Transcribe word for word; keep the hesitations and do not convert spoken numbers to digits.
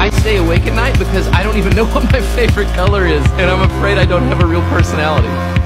I stay awake at night because I don't even know what my favorite color is, and I'm afraid I don't have a real personality.